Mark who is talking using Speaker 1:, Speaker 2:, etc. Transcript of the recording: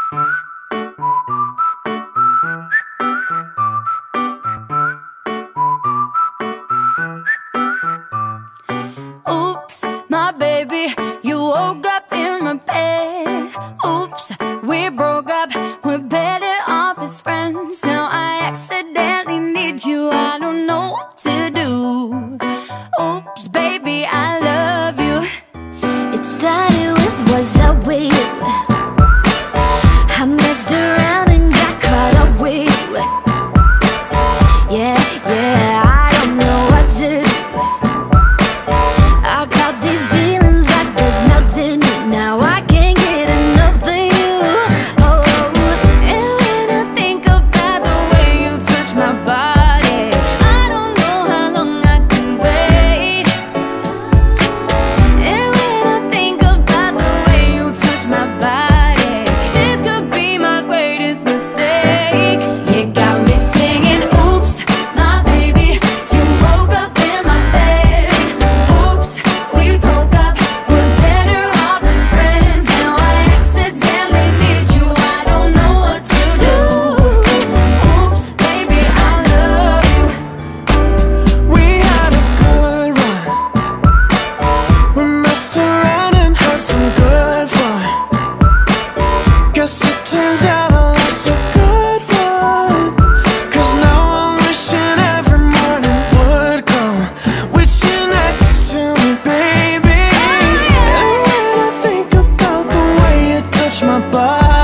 Speaker 1: Oops, my baby, you woke up in my bed. Oops, we broke up, we're better off as friends. Now I accidentally need you, I don't know what to do. Oops, baby, I love you. It started with was I with you? I messed around and got caught up with you. Yeah, yeah, I don't know what to do. I got these feelings like there's nothing new. Now I can't get enough of you. Oh, and when I think about the way you touch my body, I don't know how long I can wait. And when I think about the way you touch my body, this could be my greatest mistake. You got me singing, oops, my baby, you woke up in my bed. Oops, we broke up, we're better off as friends. Now I accidentally need you, I don't know what to do. Oops, baby, I love you.
Speaker 2: We had a good run. We messed around and had some good fun. Guess it turns out I lost a good one. 'Cause now I'm wishing every morning would come with you next to me, baby. And when I think about the way you touch my body,